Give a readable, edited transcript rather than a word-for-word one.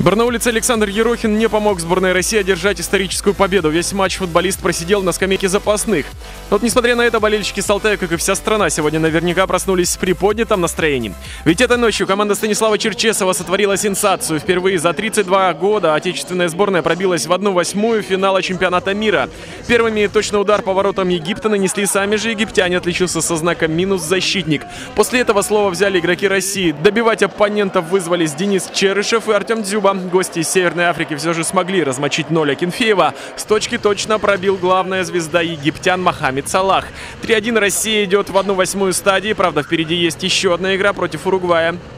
Барнаулец Александр Ерохин не помог сборной России одержать историческую победу. Весь матч футболист просидел на скамейке запасных. Но вот несмотря на это, болельщики Салтая, как и вся страна, сегодня наверняка проснулись с приподнятым настроением. Ведь этой ночью команда Станислава Черчесова сотворила сенсацию. Впервые за 32 года отечественная сборная пробилась в 1/8 финала чемпионата мира. Первыми точный удар по воротам Египта нанесли сами же египтяне, отличился со знаком минус защитник. После этого слово взяли игроки России. Добивать оппонентов вызвались Денис Черышев и Артем Дзюба. Гости из Северной Африки все же смогли размочить Ноля Акинфеева. С точки точно пробил главная звезда египтян Мохаммед Салах. 3-1 Россия идет в 1/8 стадии. Правда, впереди есть еще одна игра против Уругвая.